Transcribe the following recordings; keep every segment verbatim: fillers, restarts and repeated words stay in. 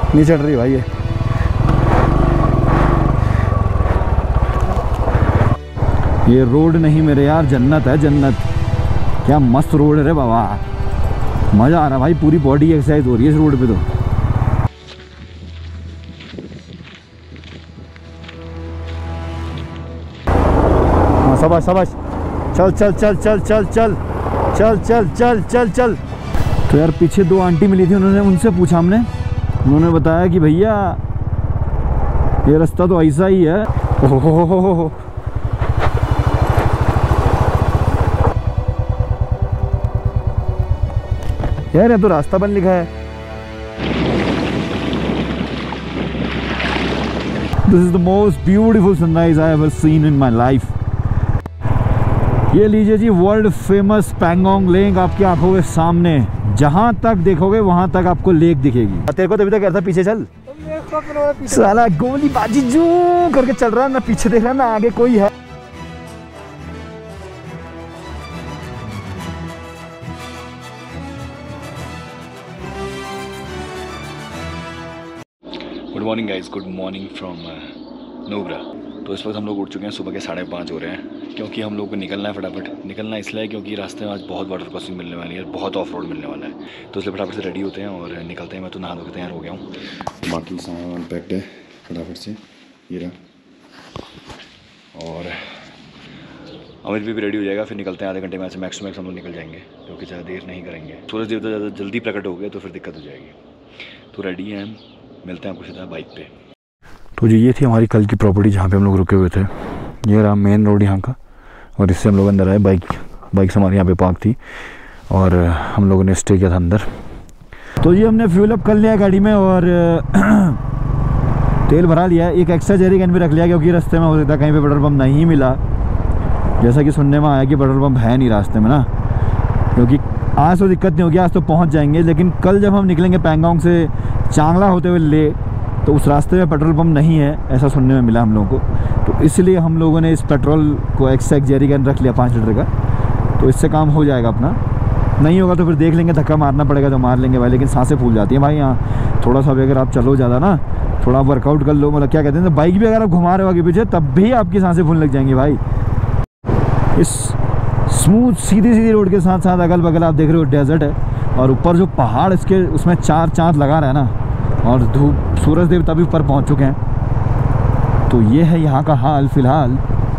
नहीं चढ़ रही भाई ये। ये रोड नहीं मेरे यार, जन्नत है जन्नत। क्या मस्त रोड है रे बाबा, मज़ा आ रहा भाई, पूरी बॉडी एक्सरसाइज हो रही है इस रोड पे तो। हाँ शाबाश शाबाश, चल चल चल चल चल चल चल चल चल चल चल। तो यार पीछे दो आंटी मिली थी, उन्होंने उनसे पूछा हमने, उन्होंने बताया कि भैया ये रास्ता तो ऐसा ही है। ओहो हो हो हो हो। यार ये तो रास्ता बंद लिखा है। This is the most beautiful sunrise I ever seen in my life. ये लीजिए जी वर्ल्ड फेमस पैंगोंग लेक आपकी आंखों के सामने, जहां तक देखोगे वहां तक आपको लेक दिखेगी। तेरे को तभी तक कहता पीछे चल, साला गोली बाजी जू करके चल रहा है, ना पीछे देख रहा ना आगे कोई है। Good morning guys, good morning from Nubra. तो इस वक्त हम लोग उठ चुके हैं, सुबह के साढ़े पाँच हो रहे हैं, क्योंकि हम लोग को निकलना है फटाफट। निकलना इसलिए क्योंकि रास्ते में आज बहुत वाटर क्रॉसिंग मिलने वाली है, बहुत ऑफ रोड मिलने वाला है, तो इसलिए फटाफट से रेडी होते हैं और निकलते हैं। मैं तो नहा धो के तैयार हो गया हूँ, बाकी सामान पैक्ड है फटाफट से, ये रहा। और अमित भी, भी रेडी हो जाएगा, फिर निकलते हैं। आधे घंटे में से मैक्स टू मैक्स हम लोग निकल जाएंगे, क्योंकि ज़्यादा देर नहीं करेंगे। सूरज देवता ज़्यादा जल्दी प्रकट हो गए तो फिर दिक्कत हो जाएगी। तो रेडी हैं, मिलते हैं आपको सीधा बाइक पे। तो जी ये थी हमारी कल की प्रॉपर्टी जहाँ पे हम लोग रुके हुए थे। ये रहा मेन रोड यहाँ का, और इससे हम लोग अंदर आए। बाइक बाइक हमारे यहाँ पे पार्क थी और हम लोगों ने स्टे किया था अंदर। तो ये हमने फ्यूल अप कर लिया गाड़ी में और तेल भरा लिया। एक एक्स्ट्रा जेरी कैन भी रख लिया, क्योंकि रास्ते में हो सकता है कहीं पे पेट्रोल पंप नहीं मिला, जैसा कि सुनने में आया कि पेट्रोल पंप है नहीं रास्ते में ना। क्योंकि आज तो दिक्कत नहीं होगी, आज तो पहुंच जाएंगे, लेकिन कल जब हम निकलेंगे पैंगोंग से चांगला होते हुए ले, तो उस रास्ते में पेट्रोल पंप नहीं है, ऐसा सुनने में मिला हम लोगों को। तो इसलिए हम लोगों ने इस पेट्रोल को एक्स्ट्रा एक जेरी कैन रख लिया पाँच लीटर का, तो इससे काम हो जाएगा अपना। नहीं होगा तो फिर देख लेंगे, धक्का मारना पड़ेगा तो मार लेंगे भाई, लेकिन सांसें फूल जाती हैं भाई यहाँ। थोड़ा सा भी अगर आप चलो ज़्यादा ना, थोड़ा वर्कआउट कर लो, मतलब क्या कहते हैं, तो बाइक भी अगर आप घुमा रहे हो आगे पीछे, तब भी आपकी सांसें फूलने लग जाएंगी भाई। इस स्मूथ सीधी सीधी रोड के साथ साथ अगल बगल आप देख रहे हो डेजर्ट है, और ऊपर जो पहाड़ इसके उसमें चार चांद लगा रहा है ना, और धूप सूरज देवता भी ऊपर पहुंच चुके हैं। तो ये है यहाँ का हाल फिलहाल।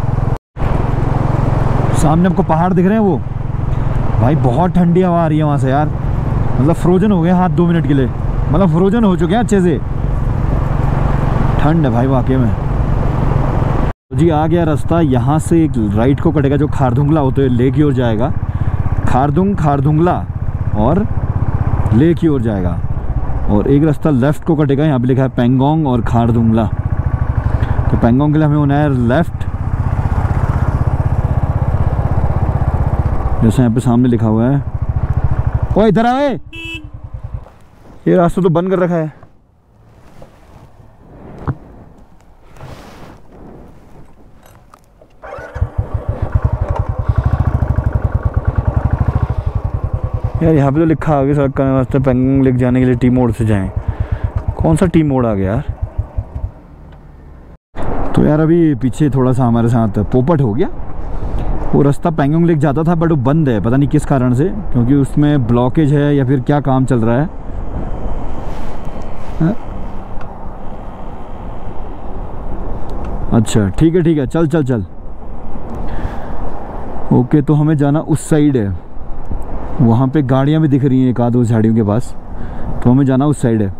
सामने आपको पहाड़ दिख रहे हैं वो भाई, बहुत ठंडी हवा आ रही है वहाँ से यार, मतलब फ्रोजन हो गए हाथ दो मिनट के लिए, मतलब फ्रोजन हो चुके हैं अच्छे से। ठंड है भाई वाकई में। तो जी आ गया रास्ता, यहाँ से एक राइट को कटेगा जो खारदुंगला होते हुए ले की ओर जाएगा। खारदुंग खारदुंगला और ले की ओर जाएगा, और एक रास्ता लेफ़्ट को कटेगा, यहाँ पे लिखा है पैंगोंग और खारदुंगला। तो पैंगोंग के लिए हमें होना है लेफ़्ट, जैसे यहाँ पे सामने लिखा हुआ है। ओ इधर आए, ये रास्ता तो बंद कर रखा है। यार यहाँ पे तो लिखा आ गया सड़क का रास्ता पैंगोंग लेक जाने के लिए टी मोड़ से जाएं। कौन सा टी मोड़ आ गया यार? तो यार अभी पीछे थोड़ा सा हमारे साथ पोपट हो गया। वो रास्ता पैंगोंग लेक जाता था बट वो बंद है, पता नहीं किस कारण से, क्योंकि उसमें ब्लॉकेज है या फिर क्या काम चल रहा है, है? अच्छा ठीक है ठीक है, चल चल चल। ओके, तो हमें जाना उस साइड है, वहाँ पे गाड़ियाँ भी दिख रही हैं एक आध दो झाड़ियों के पास, तो हमें जाना उस साइड है।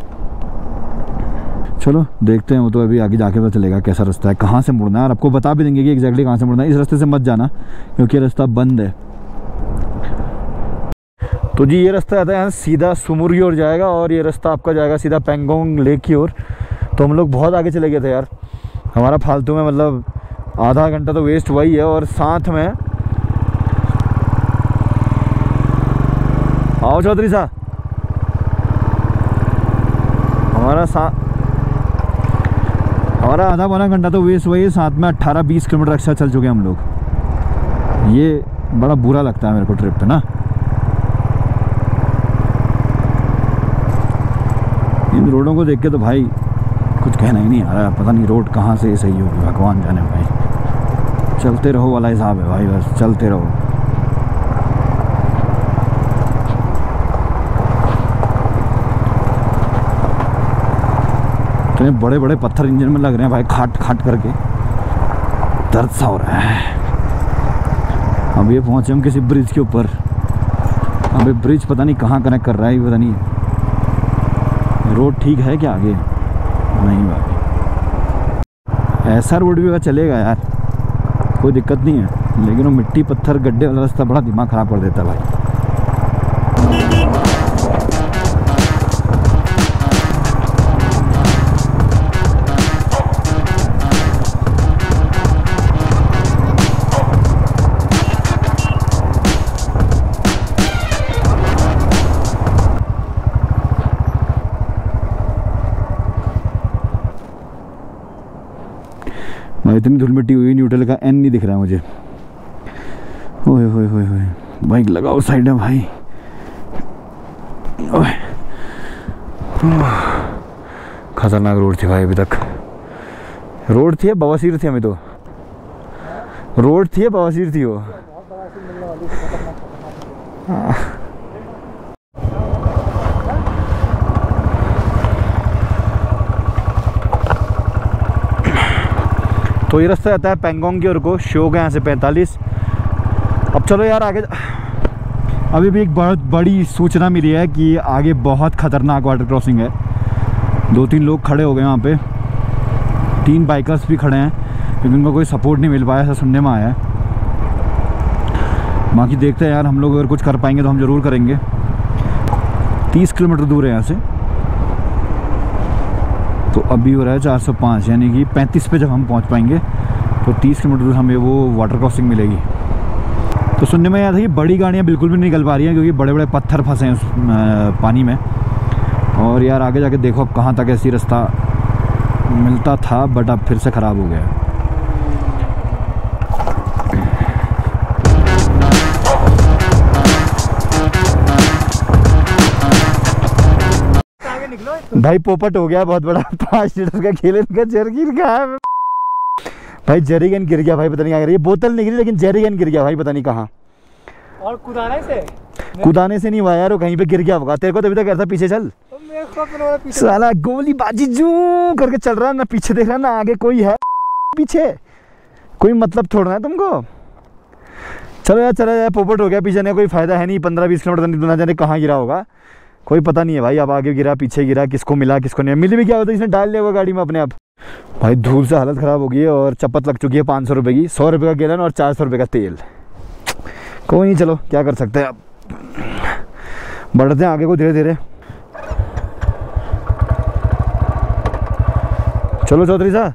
चलो देखते हैं, वो तो अभी आगे जाके पता चलेगा कैसा रास्ता है, कहाँ से मुड़ना है, और आपको बता भी देंगे कि एग्जैक्टली कहाँ से मुड़ना है। इस रास्ते से मत जाना क्योंकि रास्ता बंद है। तो जी ये रास्ता आता है यहाँ सीधा सुमुर की ओर जाएगा, और ये रास्ता आपका जाएगा सीधा पैंगोंग लेक की ओर। तो हम लोग बहुत आगे चले गए थे यार, हमारा फालतू में मतलब आधा घंटा तो वेस्ट हुआ ही है। और साथ में आओ चौधरी साहब, हमारा सा हमारा आधा पौना घंटा तो वेस्ट हुआ ही है, साथ में अट्ठारह बीस किलोमीटर एक्स्ट्रा चल चुके हैं हम लोग। ये बड़ा बुरा लगता है मेरे को ट्रिप पे ना। इन रोडों को देख के तो भाई कुछ कहना ही नहीं आ रहा है। पता नहीं रोड कहाँ से सही होगी, भगवान जाने भाई। चलते रहो वाला हिसाब है भाई, बस चलते रहो। इतने बड़े बड़े पत्थर इंजन में लग रहे हैं भाई, खाट खाट करके दर्द सा हो रहा है। अब ये पहुंचे हम किसी ब्रिज के ऊपर। अब ये ब्रिज पता नहीं कहाँ कनेक्ट कर रहा है, पता नहीं। रोड ठीक है क्या आगे? नहीं भाई, ऐसा रोड भी अगर चलेगा यार कोई दिक्कत नहीं है, लेकिन वो मिट्टी पत्थर गड्ढे वाला रास्ता बड़ा दिमाग ख़राब कर देता है भाई। भाई इतनी धूल मिट्टी हुई, न्यूट्रल का एन नहीं दिख रहा है मुझे। ओए होए होए होए, बाइक लगाओ साइड में भाई। ओए खतरनाक रोड थी भाई, अभी तक रोड थी, बवासीर थी। हमें तो रोड थी, बवासीर थी वो। हाँ। तो ये रास्ता जाता है पेंगोंग की ओर को, शोक है यहाँ से पैंतालीस। अब चलो यार आगे। अभी भी एक बहुत बड़ी सूचना मिली है कि आगे बहुत ख़तरनाक वाटर क्रॉसिंग है। दो तीन लोग खड़े हो गए वहाँ पे, तीन बाइकर्स भी खड़े हैं, लेकिन उनको कोई सपोर्ट नहीं मिल पाया, ऐसा सुनने में आया है। बाकी देखते हैं यार, हम लोग अगर कुछ कर पाएंगे तो हम ज़रूर करेंगे। तीस किलोमीटर दूर है यहाँ से, तो अभी हो रहा है चार सौ पाँच, यानी कि पैंतीस पे जब हम पहुंच पाएंगे तो तीस किलोमीटर दूर हमें वो वाटर क्रॉसिंग मिलेगी। तो सुनने में आया था कि बड़ी गाड़ियां बिल्कुल भी नहीं निकल पा रही हैं क्योंकि बड़े बड़े पत्थर फंसे हैं उस पानी में। और यार आगे जाके देखो अब कहाँ तक ऐसी रास्ता मिलता था, बट अब फिर से ख़राब हो गया। भाई पोपट हो गया बहुत बड़ा, पाँच लीटर का खेले का जर्किन का है भाई। जेरिगन गिर गया भाई, पता नहीं क्या गिरी, बोतल नहीं गिरी लेकिन जेरिगन गिर गया भाई, पता नहीं कहाँ। और कुदाने से कुदाने से नहीं हुआ यार, वो कहीं पे गिर गया होगा। तेरे को तभी तक कहता पीछे चल, साला गोली बाजी जू करके चल रहा है, ना पीछे देख रहा है ना आगे कोई है पीछे, कोई मतलब छोड़ना है तुमको। चलो यार चलो यार, पोपट हो गया, पीछे नहीं कोई फायदा है नहीं। पंद्रह बीस किलोमीटर ना जाने कहाँ गिरा होगा, कोई पता नहीं है भाई। अब आगे गिरा पीछे गिरा, किसको मिला किसको नहीं मिली भी क्या होता है, इसने डाल लिया होगा गाड़ी में अपने आप। भाई धूल से हालत ख़राब हो गई है और चप्पत लग चुकी है पाँच सौ रुपये की। सौ रुपये का गैलन और चार सौ रुपये का तेल। कोई नहीं, चलो क्या कर सकते हैं, अब बढ़ते हैं आगे को धीरे धीरे। चलो चौधरी साहब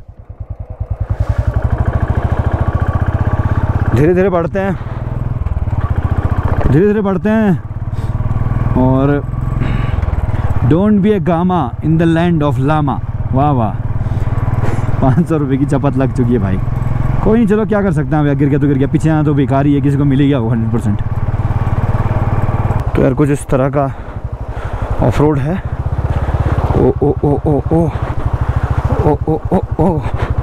धीरे धीरे बढ़ते हैं, धीरे धीरे बढ़ते हैं। और don't be a gama in the land of lama. वाह वाह, पाँच सौ रुपये की चपत लग चुकी है भाई। कोई नहीं, चलो क्या कर सकते हैं, अब गिर गया तो गिर गया, पीछे यहाँ तो बेकार ही है, किसी को मिल गया वो हंड्रेड परसेंट। तो यार कुछ इस तरह का ऑफ रोड है। ओ ओ ओ ओ ओ ओ ओ ओ ओ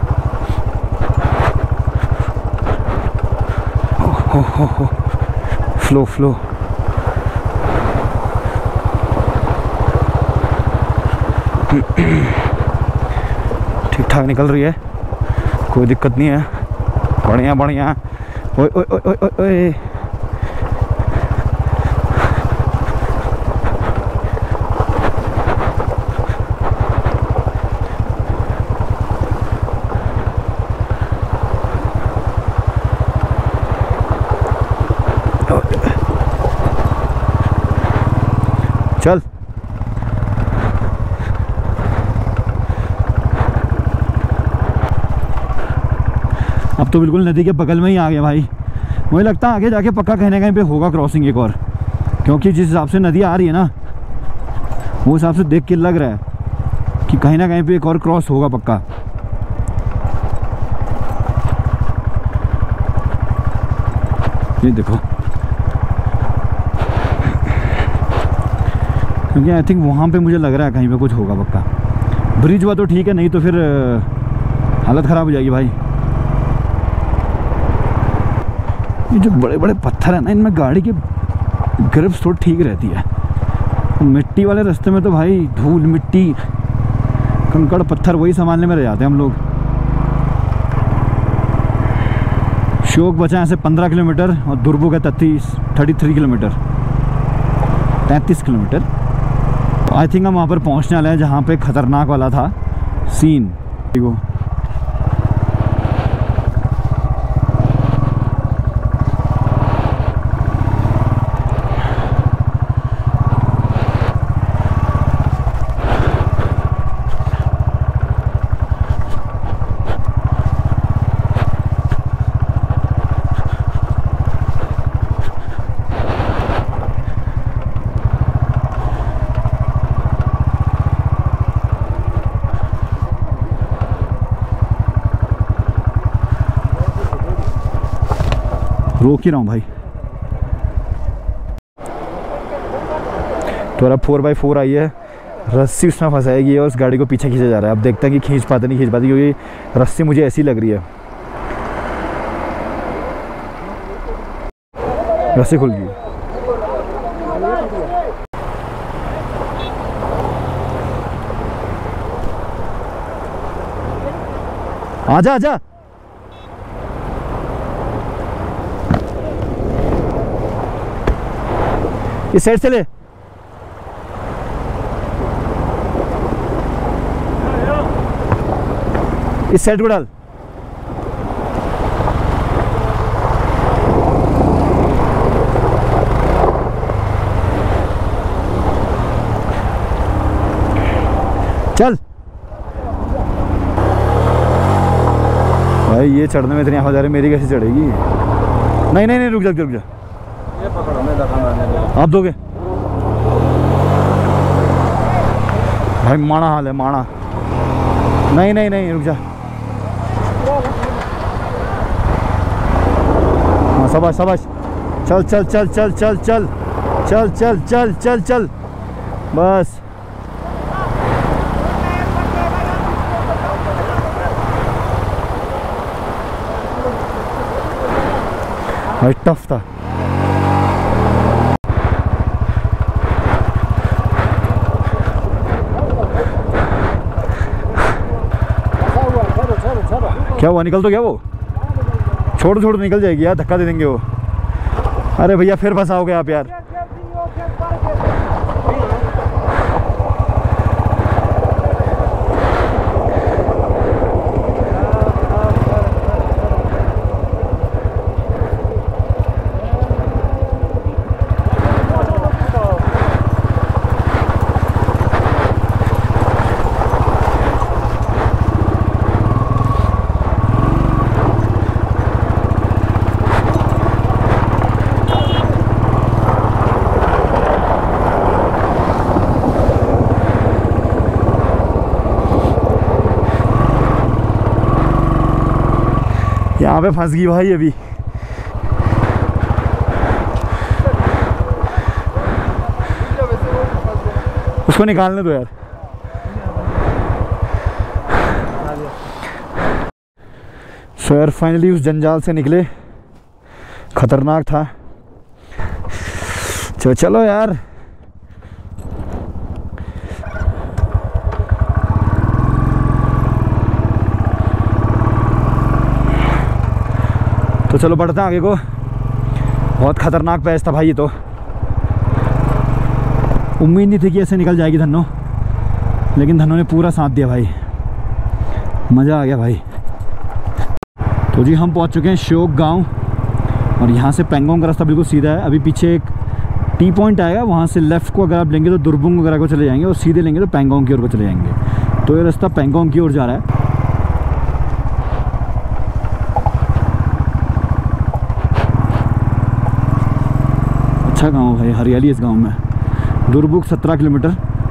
हो हो हो, फ्लो फ्लो। ठीक ठाक निकल रही है, कोई दिक्कत नहीं है, बढ़िया बढ़िया। ओए ओए ओए ओए ओए, चल अब तो बिल्कुल नदी के बगल में ही आ गया भाई। मुझे लगता है आगे जाके पक्का कहीं ना कहीं पे होगा क्रॉसिंग एक और, क्योंकि जिस हिसाब से नदी आ रही है ना वो हिसाब से देख के लग रहा है कि कहीं ना कहीं पे एक और क्रॉस होगा पक्का। ये देखो क्योंकि आई थिंक वहाँ पे मुझे लग रहा है कहीं पे कुछ होगा पक्का। ब्रिज हुआ तो ठीक है, नहीं तो फिर हालत ख़राब हो जाएगी भाई। ये जो बड़े बड़े पत्थर है ना, इनमें गाड़ी की ग्रिप्स थोड़ी ठीक रहती है। मिट्टी वाले रास्ते में तो भाई धूल मिट्टी कंकड़ पत्थर वही संभालने में रह जाते हैं हम लोग। श्योक बचा है ऐसे पंद्रह किलोमीटर और दुर्बुक है तैतीस थर्टी थ्री किलोमीटर तैंतीस किलोमीटर। आई थिंक हम वहाँ पर पहुँचने वाले हैं जहाँ पे ख़तरनाक वाला था सीन। देखो रोक ही रहा हूँ भाई। तो अब फोर बाई फोर आई है, रस्सी उसमें फंसाएगी और उस गाड़ी को पीछे खींचा जा रहा है। अब देखते हैं कि खींच पाते नहीं खींच पाते, क्योंकि रस्सी मुझे ऐसी लग रही है। रस्सी खुल गई। आजा आजा। इस साइड से ले। इस साइड को डाल। चल भाई, ये चढ़ने में इतनी आवाज आ रही, मेरी कैसे चढ़ेगी? नहीं नहीं नहीं, रुक जा रुक जा। ये पकड़ो, मैं दिखाऊंगा। आप दोगे भाई? माड़ा हाल है, माड़ा। नहीं नहीं नहीं, रुक जा। हाँ शाबाश शाबाश। चल चल चल चल चल चल चल चल चल चल चल बस। भाई टफ था। क्या हुआ, निकल तो गया वो? छोड़ छोड़ निकल जाएगी यार, धक्का दे देंगे वो। अरे भैया फिर फंसाओगे आप यार। यहाँ पे फंस गई भाई अभी। उसको निकालने दो यार। सो यार फाइनली उस जंजाल से निकले, खतरनाक था। चलो चलो यार। तो चलो बढ़ते हैं आगे को। बहुत ख़तरनाक पैच था भाई ये तो। उम्मीद नहीं थी कि ऐसे निकल जाएगी धन्नो, लेकिन धन्नो ने पूरा साथ दिया भाई। मज़ा आ गया भाई। तो जी हम पहुंच चुके हैं श्योक गांव, और यहाँ से पेंगोंग का रास्ता बिल्कुल सीधा है। अभी पीछे एक टी पॉइंट आएगा, वहाँ से लेफ़्ट को अगर आप लेंगे तो दुर्बुंग वगैरह को चले जाएंगे, और सीधे लेंगे तो पेंगोंग की ओर को चले जाएंगे। तो ये रास्ता पेंगोंग की ओर जा रहा है। अच्छा गांव भाई, हरियाली इस गांव में। दुर्बुक सत्रह किलोमीटर।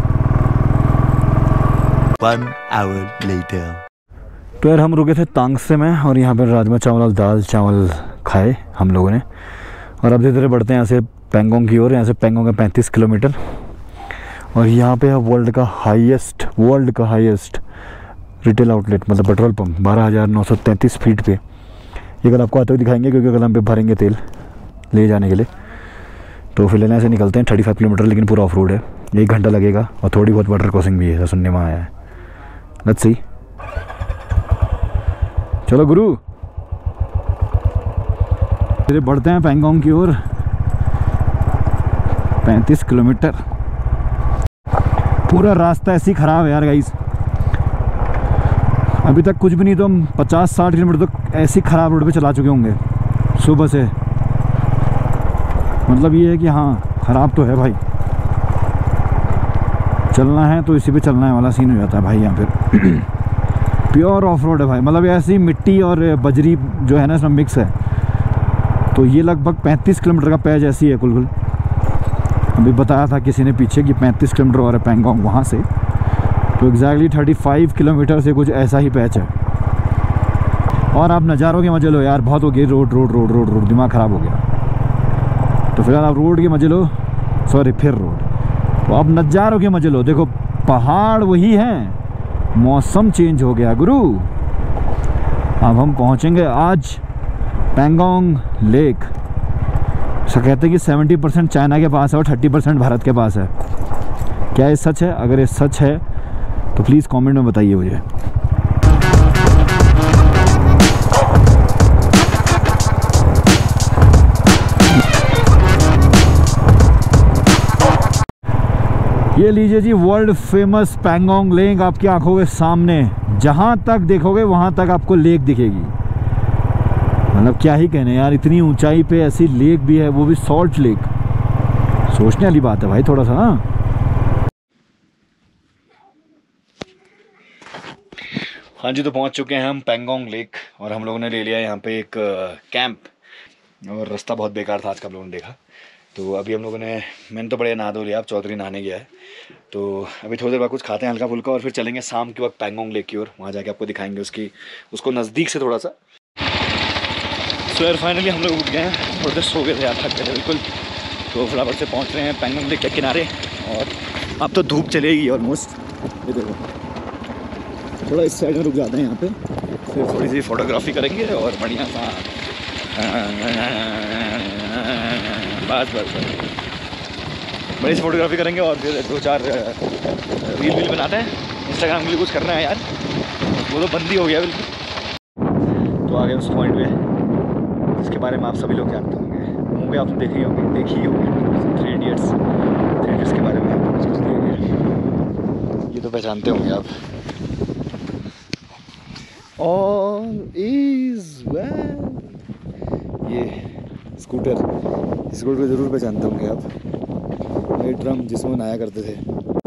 One hour later. तो यार हम रुके थे तांगसे में, और यहाँ पर राजमा चावल और दाल चावल खाए हम लोगों ने। और अब धीरे धीरे बढ़ते हैं यहाँ से पेंगोंग की ओर। यहाँ से पेंगोंग है पैंतीस किलोमीटर, और यहाँ पे है वर्ल्ड का हाईएस्ट वर्ल्ड का हाईएस्ट रिटेल आउटलेट मतलब पेट्रोल पंप बारह हज़ार नौ सौ तैंतीस फीट पे। ये कल आपको आते हुए दिखाएंगे क्योंकि कल हम पे भरेंगे तेल ले जाने के लिए। तो फिलहाल ऐसे निकलते हैं पैंतीस किलोमीटर, लेकिन पूरा ऑफ रोड है, एक घंटा लगेगा और थोड़ी बहुत वाटर क्रॉसिंग भी है, सुनने में आया है। लेट्स सी, चलो गुरु फिर बढ़ते हैं पैंगोंग की ओर। पैंतीस किलोमीटर पूरा रास्ता ऐसी ख़राब है यार गाइस, अभी तक कुछ भी नहीं तो हम पचास साठ किलोमीटर तक ऐसी ख़राब रोड पे चला चुके होंगे सुबह से। मतलब ये है कि हाँ ख़राब तो है भाई, चलना है तो इसी पे चलना है वाला सीन हो जाता है भाई यहाँ पे। प्योर ऑफ रोड है भाई, मतलब ऐसी मिट्टी और बजरी जो है ना इसमें मिक्स है। तो ये लगभग पैंतीस किलोमीटर का पैच ऐसी है कुल कुल। अभी बताया था किसी ने पीछे कि पैंतीस किलोमीटर और है पैंगोंग वहाँ से, तो एग्जैक्टली पैंतीस किलोमीटर से कुछ ऐसा ही पैच है। और आप नज़ारों के मजे लो यार, बहुत हो गई road road road road road दिमाग ख़राब हो गया। तो फिलहाल आप रोड के मजे लो, सॉरी फिर रोड, तो आप नज़ारों के मजे लो। देखो पहाड़ वही हैं, मौसम चेंज हो गया गुरु। अब हम पहुँचेंगे आज पैंगोंग लेक। ऐसा कहते हैं कि सत्तर परसेंट चाइना के पास है और तीस परसेंट भारत के पास है। क्या ये सच है? अगर ये सच है तो प्लीज़ कमेंट में बताइए मुझे। ये लीजिए जी वर्ल्ड फेमस पैंगोंग लेक आपकी आंखों के सामने, जहां तक देखोगे वहां तक आपको लेक दिखेगी। मतलब क्या ही कहने यार, इतनी ऊंचाई पे ऐसी लेक भी है, वो भी सॉल्ट लेक। सोचने वाली बात है भाई थोड़ा सा ना। हाँ जी, तो पहुंच चुके हैं हम पैंगोंग लेक और हम लोगों ने ले लिया यहाँ पे एक कैंप। और रास्ता बहुत बेकार था आज का, आप लोगों ने देखा। तो अभी हम लोगों ने, मैंने तो बढ़िया नहा धो लिया, अब चौधरी नहाने गया है। तो अभी थोड़ी देर बाद कुछ खाते हैं हल्का फुल्का और फिर चलेंगे शाम के वक्त पैंगोंग लेक की ओर। वहाँ जाके आपको दिखाएंगे उसकी उसको नज़दीक से थोड़ा सा। सो यार फाइनली हम लोग उठ गए हैं, थोड़ी देर सो गए थे यार, थक गए थे बिल्कुल। तो फटाफट से पहुँच रहे हैं पैंगोंग लेक के किनारे। और अब तो धूप चलेगी ऑलमोस्ट। ये देखो थोड़ा इस साइड में रुक जाते हैं यहाँ पे, फिर थोड़ी सी फोटोग्राफी करेंगे और बढ़िया सा बस बस बस बड़ी सी फोटोग्राफी करेंगे और फिर दो चार रील वील बनाते हैं। इंस्टाग्राम के लिए कुछ करना है यार, वो तो बंद ही हो गया बिल्कुल। तो आ गए उस पॉइंट पे जिसके बारे में आप सभी लोग जानते होंगे, मूवी आपने देखी ही होगी देखी ही होगी थ्री इडियट्स। थ्री इडियट्स के बारे में आपको कुछ कुछ देंगे, ये तो पहचानते होंगे आप। All is well। ये स्कूटर, स्कूटर को ज़रूर पहचानते होंगे आप, ये ड्रम जिसमें नहाया करते थे।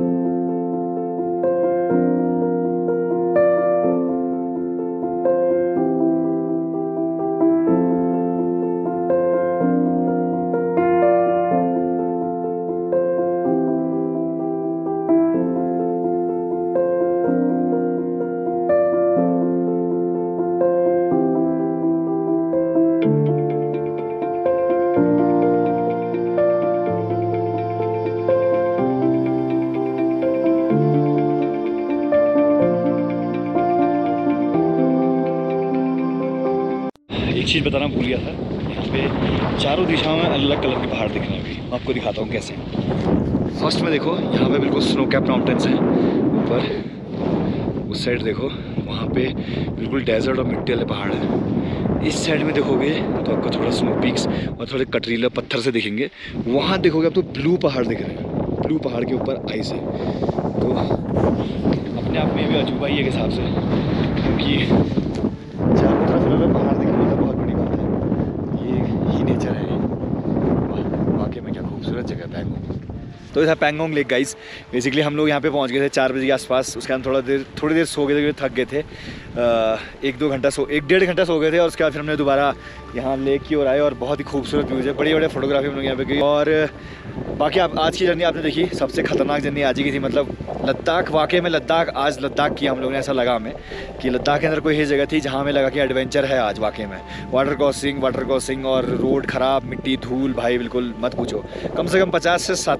एक चीज़ बताना भूल गया था, यहाँ पे चारों दिशाओं में अलग कलर के पहाड़ दिख रहे हैं। अभी आपको दिखाता हूँ कैसे। फर्स्ट में देखो यहाँ पे बिल्कुल स्नो कैप माउंटेन्स हैं ऊपर, उस साइड देखो वहाँ पे बिल्कुल डेजर्ट और मिट्टी वाले पहाड़ हैं। इस साइड में देखोगे तो आपको थोड़ा स्नो पीक्स और थोड़े कटरीले पत्थर से दिखेंगे। वहाँ देखोगे आप तो ब्लू पहाड़ दिख रहे हैं, ब्लू पहाड़ के ऊपर आइस है। तो अपने आप में भी अजूबा ही है के हिसाब से, क्योंकि चारों तरफ अलग पहाड़ दिख रहे हैं, बहुत बड़ी बात है। ये ही नेचर है, वाकई में क्या खूबसूरत जगह पैंगोंग। तो ये था पैंगोंग लेक गाइस। बेसिकली हम लोग यहाँ पे पहुँच गए थे चार बजे के आसपास। उसके बाद थोड़ा देर थोड़ी देर सो गए थे क्योंकि थक गए थे। आ, एक दो घंटा सो एक डेढ़ घंटा सो गए थे और उसके बाद फिर हमने दोबारा यहाँ लेक की ओर आए और बहुत ही खूबसूरत व्यूज़ है, बड़ी बड़ी फोटोग्राफी हम लोग यहाँ पे की। और बाकी आप आज की जर्नी आपने देखी, सबसे खतरनाक जर्नी आज ही की थी। मतलब लद्दाख, वाकई में लद्दाख आज लद्दाख किया हम लोगों ने। ऐसा लगा हमें कि लद्दाख के अंदर कोई ही जगह थी जहाँ हमें लगा कि एडवेंचर है आज वाकई में। वाटर क्रॉसिंग वाटर क्रॉसिंग और रोड ख़राब, मिट्टी धूल, भाई बिल्कुल मत पूछो। कम से कम पचास से साठ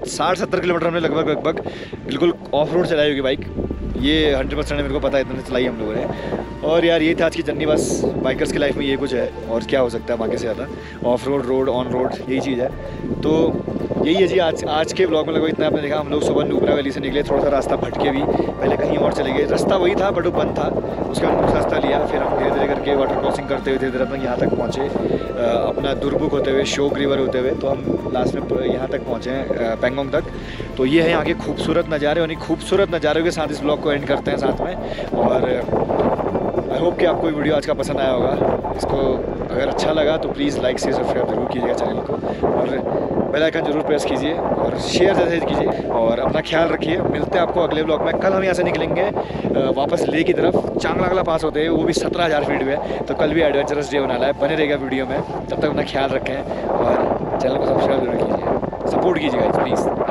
सत्तर किलोमीटर हमने लगभग लगभग बिल्कुल ऑफ रोड चलाई होगी बाइक, ये हंड्रेड परसेंट मेरे को पता है, इतने चलाई हम लोगों ने। और यार ये था आज की जर्नी, बस बाइकर्स की लाइफ में ये कुछ है और क्या हो सकता है बाकी से ज़्यादा, off road, road, on road, यही चीज़ है। तो यही है जी आज आज के ब्लॉग में लगभग इतना आपने देखा। हम लोग सुबह नुब्रा वैली से निकले, थोड़ा सा रास्ता भटके भी, पहले कहीं और चले गए, रास्ता वही था बट वो बंद था, उसके बाद दूसरा रास्ता लिया, फिर हम धीरे धीरे करके वाटर क्रॉसिंग करते हुए धीरे धीरे अपना यहाँ तक पहुँचे, अपना दुर्बुक होते हुए, शोक रिवर होते हुए, तो हम लास्ट में यहाँ तक पहुँचे हैं पेंगोंग तक। तो ये है यहाँ के खूबसूरत नज़ारे, और खूबसूरत नज़ारों के साथ इस ब्लॉग को एंड करते हैं साथ में। और आई होप कि आपको वीडियो आज का पसंद आया होगा। इसको अगर अच्छा लगा तो प्लीज़ लाइक शेयर सब्सक्राइब जरूर कीजिएगा चैनल को, और बेल आइकन जरूर प्रेस कीजिए और शेयर ज़्यादा कीजिए, और अपना ख्याल रखिए। मिलते हैं आपको अगले ब्लॉग में। कल हम यहाँ से निकलेंगे वापस ले की तरफ, चांगलांगला पास होते हैं, वो भी सत्रह हज़ार फीट में है, तो कल भी एडवेंचरस डे होने वाला है, बने रहेगा वीडियो में। तब तक अपना ख्याल रखें और चैनल को सब्सक्राइब जरूर कीजिए, सपोर्ट कीजिएगा प्लीज़।